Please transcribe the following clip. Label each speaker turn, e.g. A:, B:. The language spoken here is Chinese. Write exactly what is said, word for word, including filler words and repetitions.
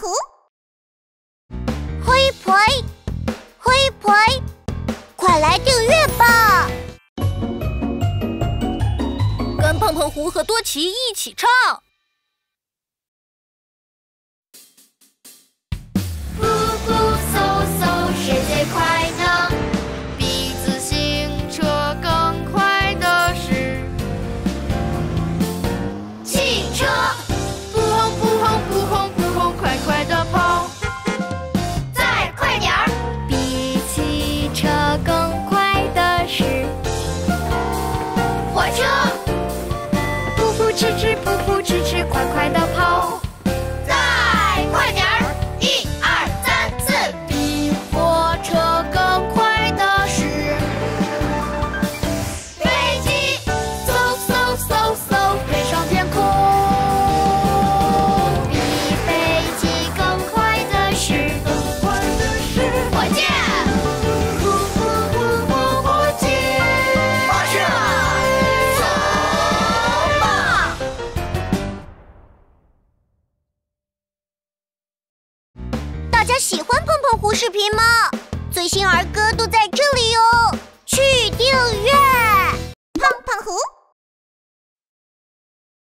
A: 湖。嘿呸，嘿呸，快来订阅吧！
B: 跟碰碰胡和多奇一起唱。
C: 呼呼嗖嗖，谁最快呢？比自行车更快的是汽车。不轰不轰不轰不轰，快快地跑！再快点儿！比汽车更快的是火车。扑扑哧哧扑扑哧哧，快快地跑！再快点儿！一二三四，比火车更快的是飞机。嗖嗖嗖嗖，飞上天空。比飞机更快的是火箭。呼呼呼呼火箭，发射，走吧！
A: 大家喜欢碰碰胡视频吗？最新儿歌都在这里哟。